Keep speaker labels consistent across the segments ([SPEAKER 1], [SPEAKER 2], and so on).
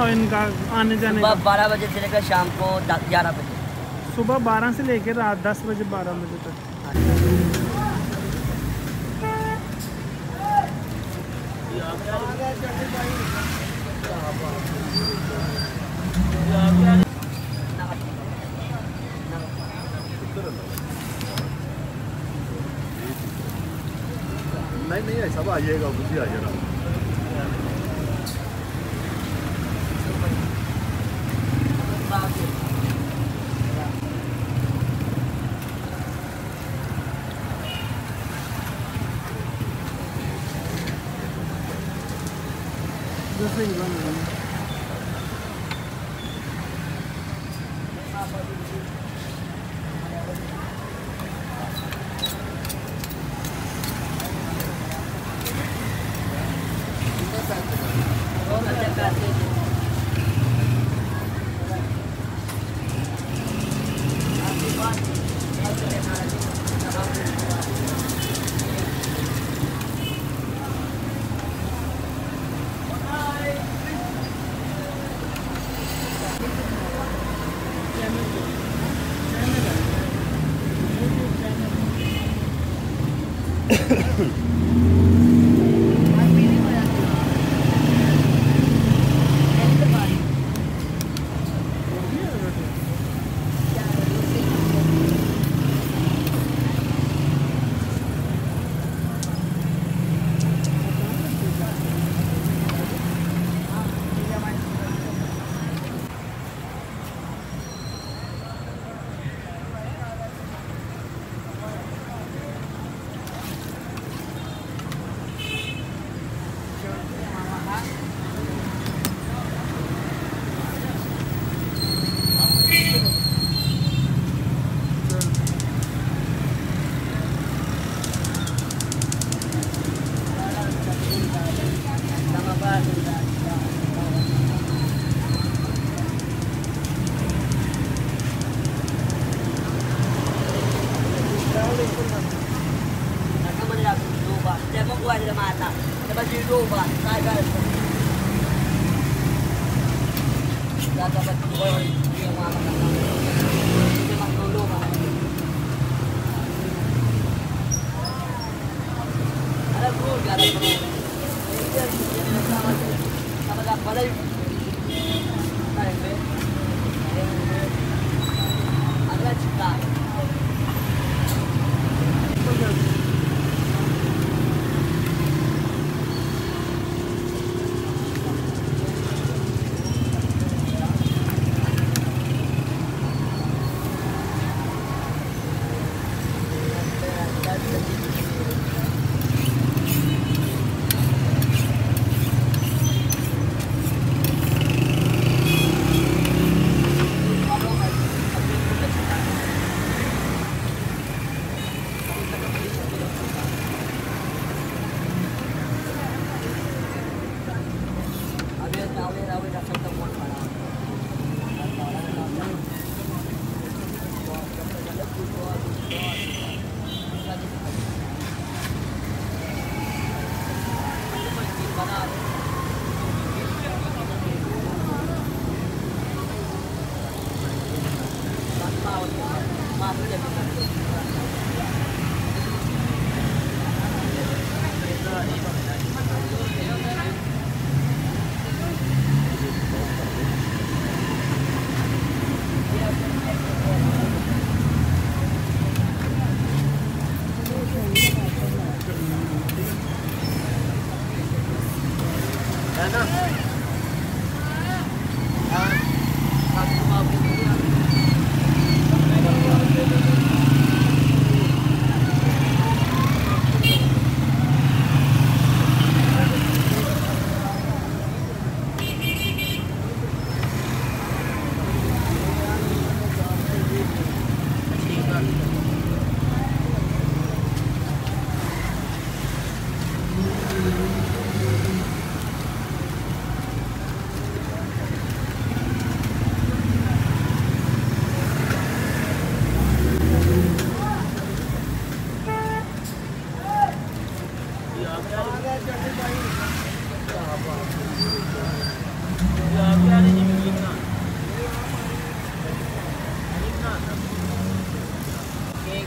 [SPEAKER 1] हो इनका आने जाने का?
[SPEAKER 2] 12 बजे से लेकर शाम को 11 बजे।
[SPEAKER 1] सुबह 12 से लेकर रात 10 बजे 12 बजे तक।
[SPEAKER 3] नहीं ऐसा आइएगा, बुझी आइएगा।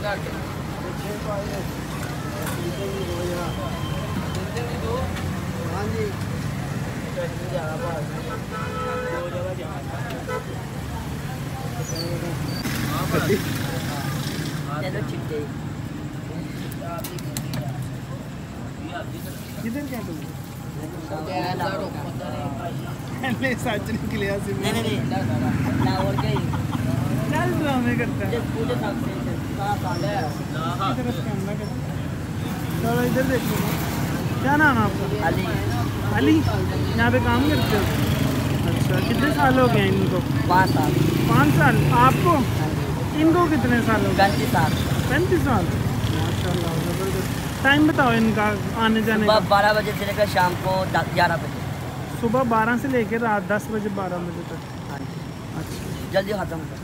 [SPEAKER 2] चलो चिट्टे
[SPEAKER 1] किधर क्या तुम पहले सच निकलिया सिम
[SPEAKER 2] नहीं लाहौर के ही
[SPEAKER 1] चल ड्रामे करता है
[SPEAKER 2] पूरे सबसे
[SPEAKER 1] इधर कैमरा कर चलो इधर देखो क्या नाम है आपका
[SPEAKER 2] अली
[SPEAKER 1] अली यहाँ पे काम करते हो अच्छा कितने साल हो गए इनको
[SPEAKER 2] 5 साल
[SPEAKER 1] 5 साल आपको इनको कितने साल हो गए
[SPEAKER 2] 35 साल
[SPEAKER 1] 35 साल माशाल्लाह ज़बरदस्त टाइम बताओ इनका आने जाने का
[SPEAKER 2] सुबह 12 बजे से लेकर शाम को 11 बजे
[SPEAKER 1] सुबह 12 से लेकर रात 10 बजे 12 बजे तक
[SPEAKER 2] हाँ जी
[SPEAKER 1] अच्छा
[SPEAKER 2] जल्दी खत्म कर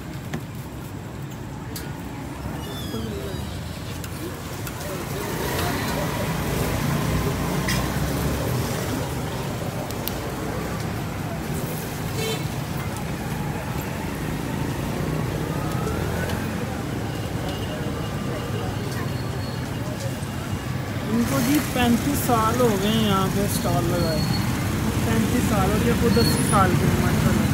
[SPEAKER 1] इनको जी 35 साल हो गए हैं यहाँ पे स्टॉल लगाए 35 साल और ये खुद 80 साल के हैं माशाल्लाह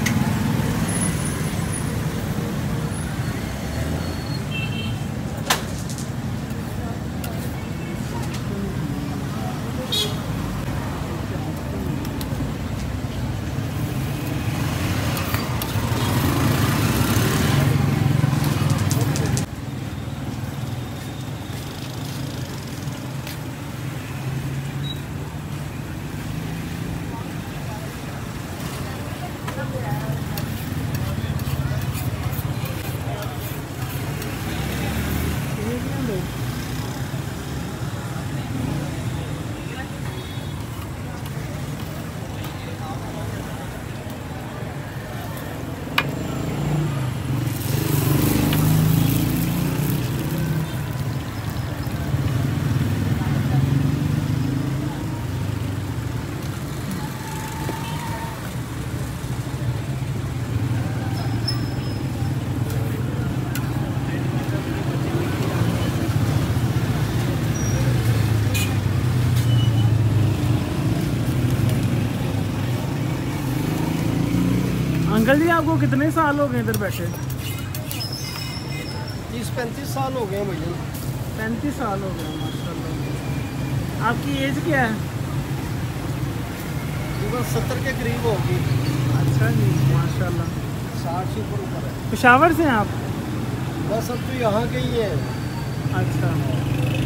[SPEAKER 1] अंकल जी आपको कितने साल हो गए इधर बैठे
[SPEAKER 3] 30-35 साल हो गए भैया
[SPEAKER 1] 35 साल हो गए माशाल्लाह आपकी एज क्या है
[SPEAKER 3] बस 70 के करीब होगी
[SPEAKER 1] अच्छा जी माशाल्लाह
[SPEAKER 3] 60 से ऊपर है
[SPEAKER 1] पेशावर से हैं आप
[SPEAKER 3] बस अब तो यहाँ के ही है
[SPEAKER 1] अच्छा